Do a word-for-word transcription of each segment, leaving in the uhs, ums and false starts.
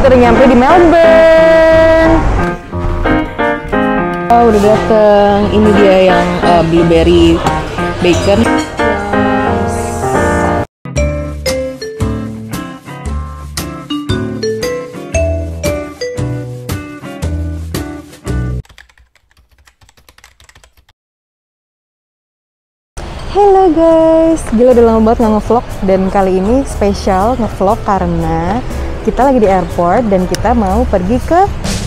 kita udah nyampe di Melbourne. Oh, udah dateng. Ini dia yang uh, blueberry bacon. Halo guys, gila udah lama banget nggak ngevlog, dan kali ini spesial ngevlog karena kita lagi di airport dan kita mau pergi ke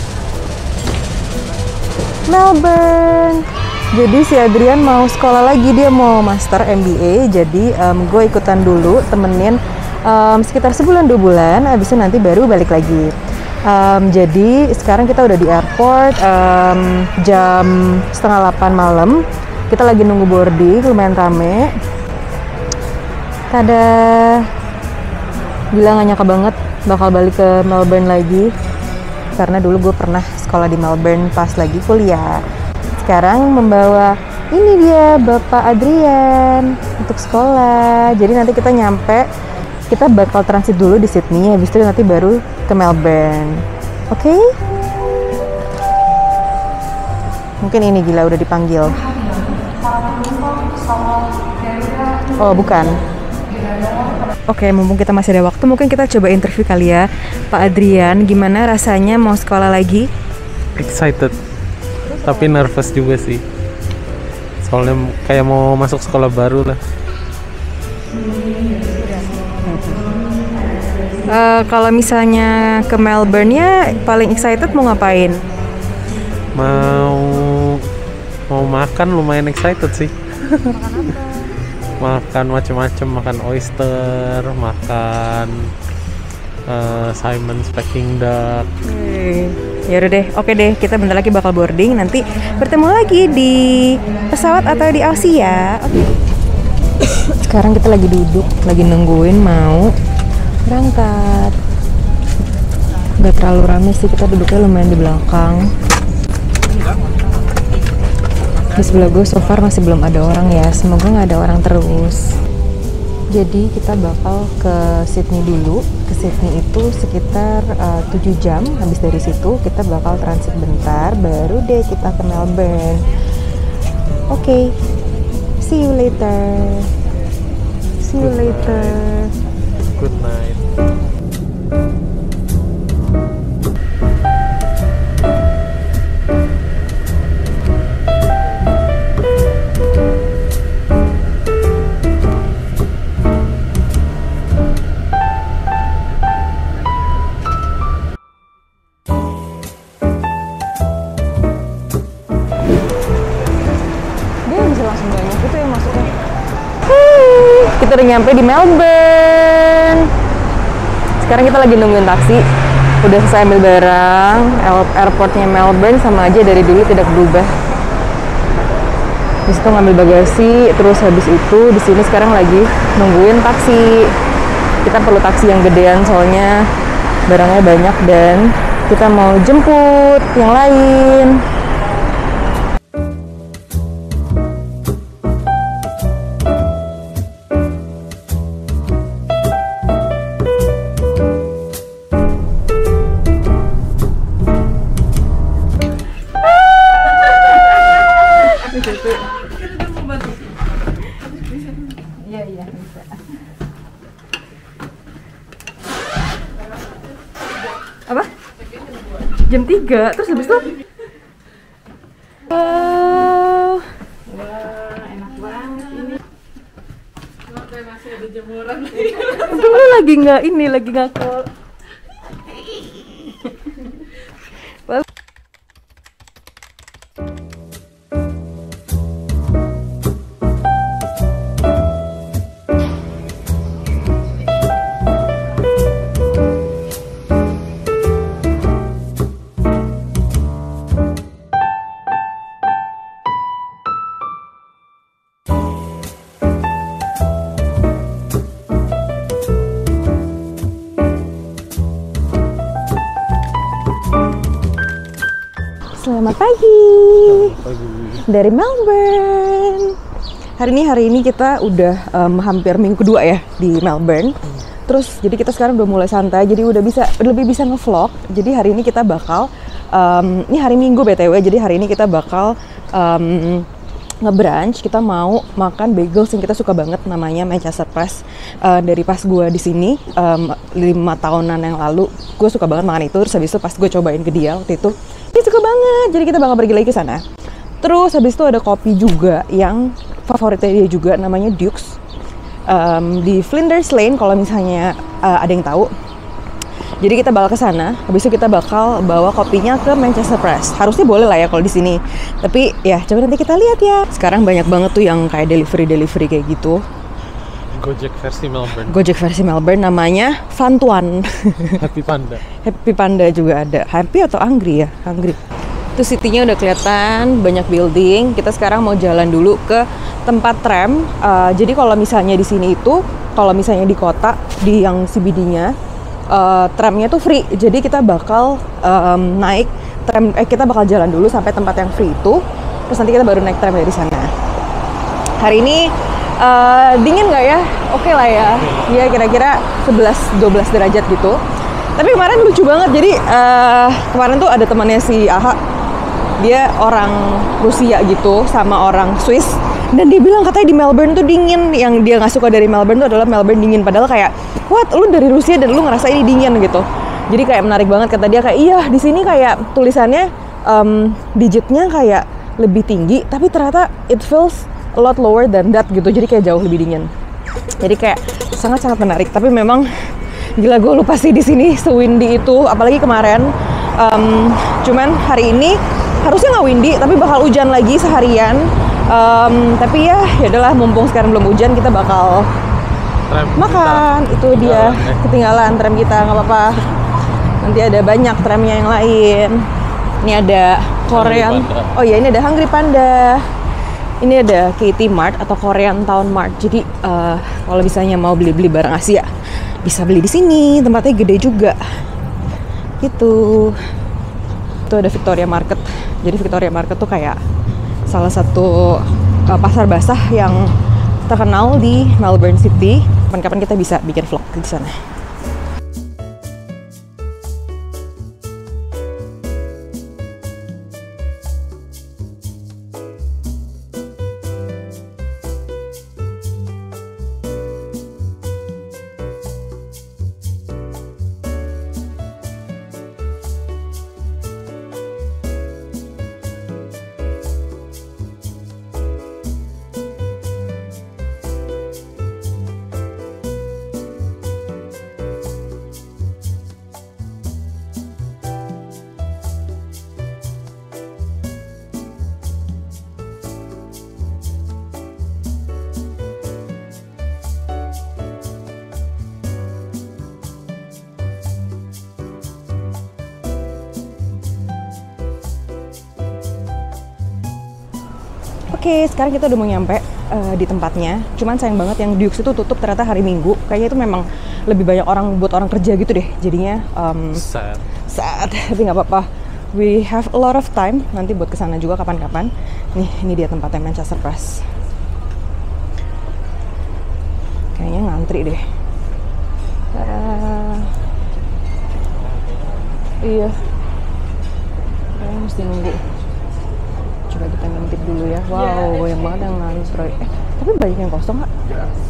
Melbourne. Jadi si Adrian mau sekolah lagi, dia mau master M B A, jadi um, gue ikutan dulu temenin um, sekitar sebulan dua bulan, abis itu nanti baru balik lagi. Um, jadi sekarang kita udah di airport um, jam setengah delapan malam. Kita lagi nunggu boarding, lumayan rame. Tada, gila gak nyangka banget bakal balik ke Melbourne lagi. Karena dulu gue pernah sekolah di Melbourne pas lagi kuliah. Sekarang membawa ini dia Bapak Adrian untuk sekolah. Jadi nanti kita nyampe, kita bakal transit dulu di Sydney, habis itu nanti baru ke Melbourne. Oke? Okay? Mungkin ini gila udah dipanggil. Oh bukan. Oke, mumpung kita masih ada waktu, mungkin kita coba interview kali ya. Pak Adrian, gimana rasanya mau sekolah lagi? Excited, tapi nervous juga sih. Soalnya kayak mau masuk sekolah baru lah. Uh, kalau misalnya ke Melbourne ya, paling excited mau ngapain? Mau mau makan, lumayan excited sih. Makan macam-macam, makan oyster, makan uh, Simon's Peking duck. Hey. Ya udah deh, oke deh, kita bentar lagi bakal boarding, nanti bertemu lagi di pesawat atau di Aussie ya. Oke. Sekarang kita lagi duduk, lagi nungguin mau berangkat. Gak terlalu rame sih, kita duduknya lumayan di belakang. Di sebelah gue so far masih belum ada orang ya, semoga nggak ada orang terus. Jadi kita bakal ke Sydney dulu. Ke Sydney itu sekitar uh, tujuh jam. Habis dari situ kita bakal transit bentar, baru deh kita ke Melbourne. Oke, okay. See you later. See you later. Good night. Kita udah nyampe di Melbourne. Sekarang kita lagi nungguin taksi. Udah selesai ambil barang. Airportnya Melbourne sama aja dari dulu, tidak berubah. Habis itu ngambil bagasi, terus habis itu di sini sekarang lagi nungguin taksi. Kita perlu taksi yang gedean soalnya barangnya banyak dan kita mau jemput yang lain. Iya iya bisa. Apa? Jam tiga, terus habis itu? Wow. Wah, enak banget ini. Kenapa masih ada jemuran? Dulu lagi nggak ini, lagi nggak call. Well. Selamat pagi. Selamat pagi. Dari Melbourne. Hari ini hari ini kita udah um, hampir minggu kedua ya di Melbourne. Terus jadi kita sekarang udah mulai santai, jadi udah bisa lebih bisa ngevlog. Jadi hari ini kita bakal um, ini hari Minggu B T W, jadi hari ini kita bakal um, nge-brunch. Kita mau makan bagels yang kita suka banget, namanya Manchester Press. Uh, dari pas gue di sini um, lima tahunan yang lalu, gue suka banget makan itu. Terus habis itu pas gue cobain ke dia waktu itu, dia suka banget. Jadi kita bakal pergi lagi ke sana. Terus habis itu ada kopi juga yang favoritnya dia juga, namanya Duke's. Um, di Flinders Lane kalau misalnya uh, ada yang tahu. Jadi kita bakal ke sana. Habis itu kita bakal bawa kopinya ke Manchester Press. Harusnya boleh lah ya kalau di sini. Tapi ya coba nanti kita lihat ya. Sekarang banyak banget tuh yang kayak delivery-delivery kayak gitu. Gojek versi Melbourne. Gojek versi Melbourne namanya Fantuan. Happy Panda. Happy Panda juga ada. Happy atau Angry ya? Angry. Itu city-nya udah kelihatan, banyak building. Kita sekarang mau jalan dulu ke tempat tram. Uh, jadi kalau misalnya di sini itu, kalau misalnya di kota, di yang C B D-nya, uh, tramnya tuh free. Jadi kita bakal um, naik tram, eh kita bakal jalan dulu sampai tempat yang free itu. Terus nanti kita baru naik tram dari sana. Hari ini uh, dingin nggak ya? Oke lah ya. Ya kira-kira sebelas dua belas derajat gitu. Tapi kemarin lucu banget. Jadi uh, kemarin tuh ada temannya si Aha. Dia orang Rusia gitu sama orang Swiss, dan dia bilang katanya di Melbourne tuh dingin. Yang dia nggak suka dari Melbourne tuh adalah Melbourne dingin, padahal kayak what, lu dari Rusia dan lu ngerasa ini dingin gitu. Jadi kayak menarik banget, kata dia kayak iya di sini kayak tulisannya um, digitnya kayak lebih tinggi, tapi ternyata it feels a lot lower than that gitu, jadi kayak jauh lebih dingin. Jadi kayak sangat-sangat menarik. Tapi memang gila, gue lupa sih di sini sewindy itu, apalagi kemarin. Um, cuman hari ini harusnya nggak windy, tapi bakal hujan lagi seharian. Um, tapi ya, ya udahlah, mumpung sekarang belum hujan, kita bakal Tram makan. Kita. Itu dia Ketinggalan, ketinggalan tram kita, nggak apa-apa. Nanti ada banyak tramnya yang lain. Ini ada Korean. Oh ya, ini ada Hungry Panda. Ini ada K T Mart atau Korean Town Mart. Jadi uh, kalau misalnya mau beli-beli barang Asia, bisa beli di sini. Tempatnya gede juga. Gitu. Itu ada Victoria Market. Jadi Victoria Market tuh kayak salah satu uh, pasar basah yang terkenal di Melbourne City. Kapan-kapan kita bisa bikin vlog di sana. Oke, sekarang kita udah mau nyampe uh, di tempatnya. Cuman sayang banget yang Duke's itu tutup ternyata hari Minggu. Kayaknya itu memang lebih banyak orang buat orang kerja gitu deh. Jadinya um, sad. Sad, tapi nggak apa-apa. We have a lot of time nanti buat kesana juga kapan-kapan. Nih, ini dia tempatnya Manchester Press. Kayaknya ngantri deh. Uh, iya. Kayaknya mesti nunggu. Coba kita ngintip dulu ya. Wow, banyak banget yang ngantri. Eh, tapi banyak yang kosong nggak?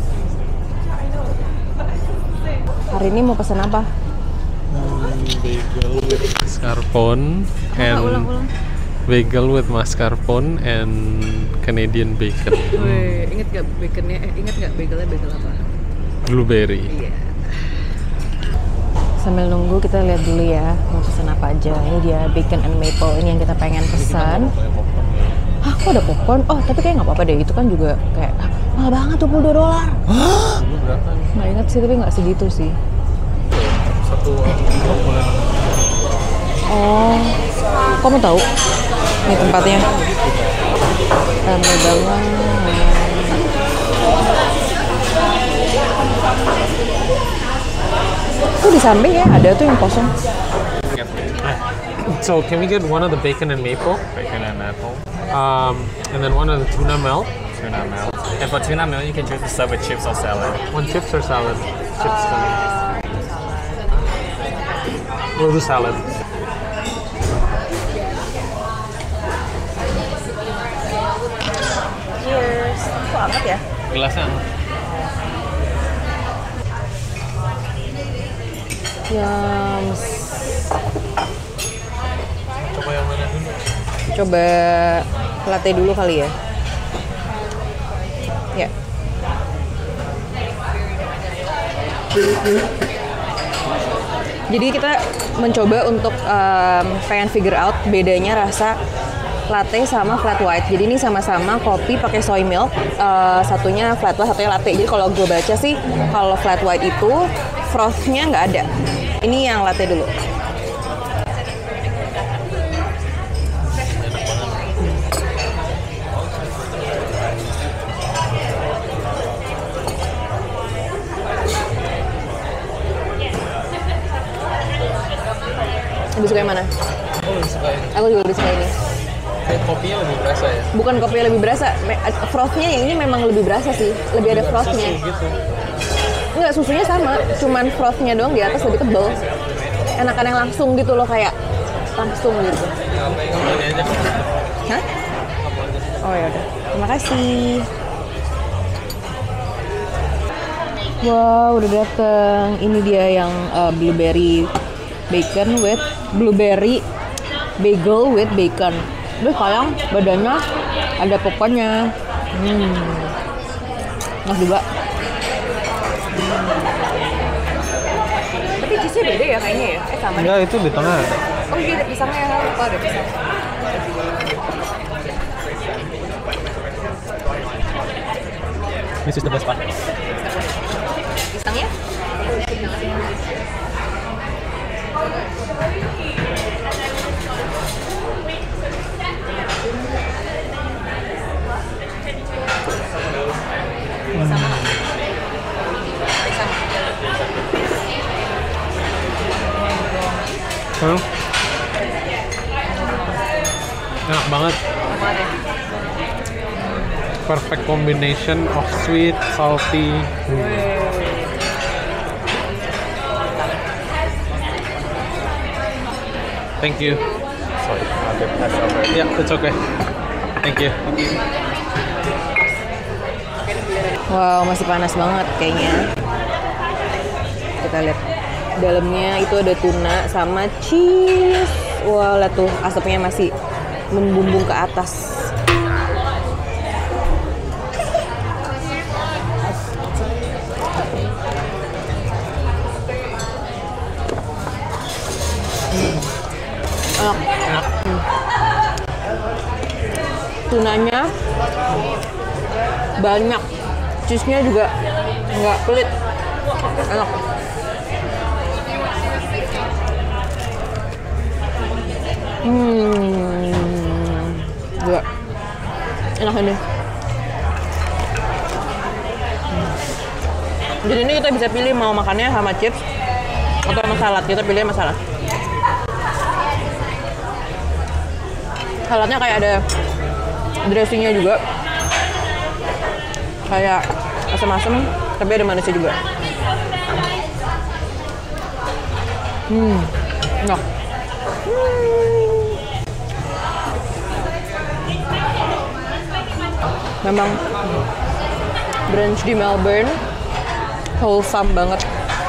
Hari ini mau pesan apa? Hmm, bagel with mascarpone and ulang, ulang. bagel with mascarpone and Canadian bacon. Wih, inget gak baconnya? Eh, inget gak bagelnya bagel apa? Blueberry. Iya. Sambil nunggu kita lihat dulu ya mau pesan apa aja. Ini dia bacon and maple, ini yang kita pengen pesan. Hah, kok ada popcorn? Oh, tapi kayak nggak apa-apa deh. Itu kan juga kayak ah, mahal banget, dua puluh dua dolar. Hah? Berapa? Nggak ingat sih, tapi nggak segitu sih. Satu boleh. Oh, kamu tahu? Ini tempatnya. Ramai banget. Tuh di samping ya, ada tuh yang kosong. So can we get one of the bacon and maple? Bacon and maple. Um, and then one of the tuna melt. tuna melt. And for tuna melt, you can choose to serve with chips or salad. One chips or salad? Chips kali. We'll do salad. Cheers. Kok hangat ya? Gelasnya. Yums. Coba yang mana dulu? Coba latte dulu kali ya. Ya. Jadi kita mencoba untuk um, pengen figure out bedanya rasa latte sama flat white. Jadi ini sama-sama kopi pakai soy milk, uh, satunya flat white, satunya latte. Jadi kalau gue baca sih, kalau flat white itu froth-nya nggak ada. Ini yang latte dulu. Lebih suka yang mana? Aku lebih suka ini. Aku juga lebih suka ini. Kayak kopinya lebih berasa ya. Bukan kopi yang lebih berasa, me- froth-nya yang ini memang lebih berasa sih, lebih ada froth-nya. Susu gitu. Enggak, susunya sama, cuman froth-nya doang di atas lebih tebel. Enakan yang langsung gitu loh, kayak langsung gitu. Apa yang kamu aja? Hah? Oh ya udah, terima kasih. Wow, udah dateng. Ini dia yang uh, blueberry bacon with blueberry bagel with bacon. Terus sayang badannya ada pokoknya. Hmm. Enak juga. Tapi cheese-nya beda ya kayaknya ya? Eh sama deh. Enggak, itu di tengah. Oh iya ada pisangnya ya, lupa ada pisang. This is the best part. Pisangnya? Hmm? Enak banget. Perfect combination of sweet, salty. Hmm. Thank you. Sorry, I'll get pass over. Yeah, it's okay. Thank you. Wow, masih panas banget kayaknya. Kita lihat dalamnya itu ada tuna sama cheese. Wow, lihat tuh asapnya masih membumbung ke atas. Enak. Enak. Hmm. Tunanya banyak, cheese-nya juga nggak pelit, enak. Hmm, juga enak ini. Di sini kita bisa pilih mau makannya sama chips atau sama salad. Kita pilih sama salad. Saladnya kayak ada dressingnya juga, kayak asam-asam tapi ada manisnya juga. Hmm, enak. Memang brunch di Melbourne wholesome banget.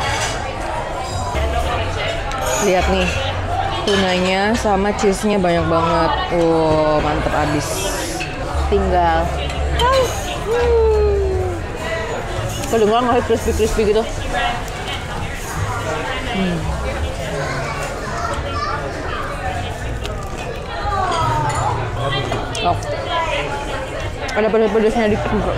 Lihat nih, tunanya sama cheese-nya banyak banget. Wow, mantep abis. Tinggal kedengeran masih crispy-crispy gitu. Hmm. Oh. Ada pedas-pedasnya dikit juga.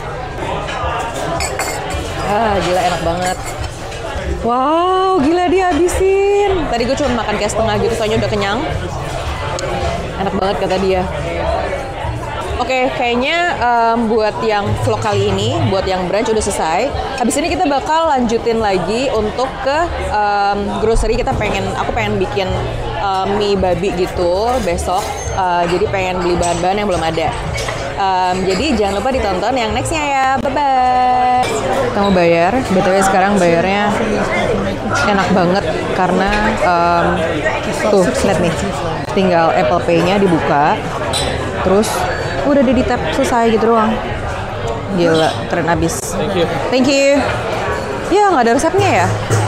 Ah, gila enak banget. Wow, gila dia habisin. Tadi gue cuma makan kayak setengah gitu soalnya udah kenyang. Enak banget kata dia. Oke, kayaknya um, buat yang vlog kali ini, buat yang brunch udah selesai. Habis ini kita bakal lanjutin lagi untuk ke um, grocery. Kita pengen, aku pengen bikin um, mie babi gitu besok. Uh, jadi pengen beli bahan-bahan yang belum ada. Um, jadi jangan lupa ditonton yang nextnya ya. Bye bye. Kita mau bayar. B T W sekarang bayarnya enak banget karena um, tuh lihat nih, tinggal Apple Pay-nya dibuka, terus udah di tap selesai gitu doang. Gila, keren abis. Thank you. Thank you. Ya nggak ada resepnya ya.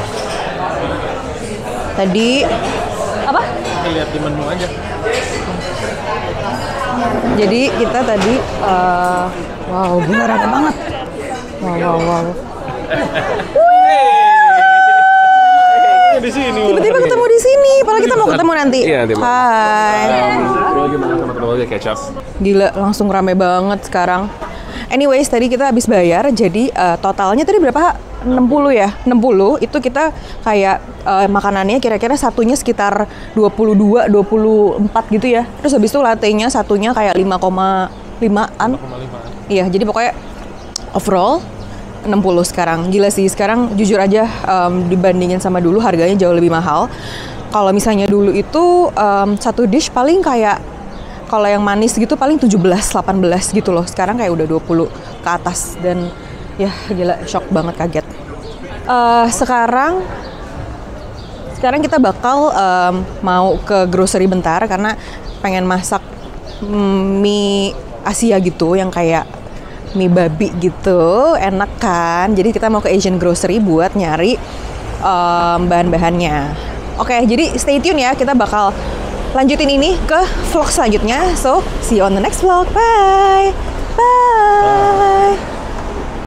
Tadi apa? Lihat di menu aja. Jadi kita tadi, uh, wow, bener rame banget. Wow, wow, wow. Di sini. Tiba-tiba ketemu di sini, padahal kita mau ketemu nanti. Iya, nanti mau. Hai. Lo gimana sama keluarga kecap? Gila, langsung rame banget sekarang. Anyways, tadi kita habis bayar, jadi uh, totalnya tadi berapa? enam puluh ya? enam puluh, itu kita kayak uh, makanannya kira-kira satunya sekitar dua puluh dua, dua puluh empat gitu ya. Terus habis itu latte-nya satunya kayak lima koma lima-an. Iya, jadi pokoknya overall enam puluh sekarang. Gila sih, sekarang jujur aja um, dibandingin sama dulu harganya jauh lebih mahal. Kalau misalnya dulu itu um, satu dish paling kayak kalau yang manis gitu paling tujuh belas, delapan belas gitu loh. Sekarang kayak udah dua puluh ke atas dan ya gila, shock banget, kaget. Uh, sekarang sekarang kita bakal um, mau ke grocery bentar karena pengen masak mie Asia gitu yang kayak mie babi gitu, enak kan. Jadi kita mau ke Asian grocery buat nyari um, bahan-bahannya. Oke, jadi stay tune ya, kita bakal lanjutin ini ke vlog selanjutnya. So, see you on the next vlog. Bye. Bye.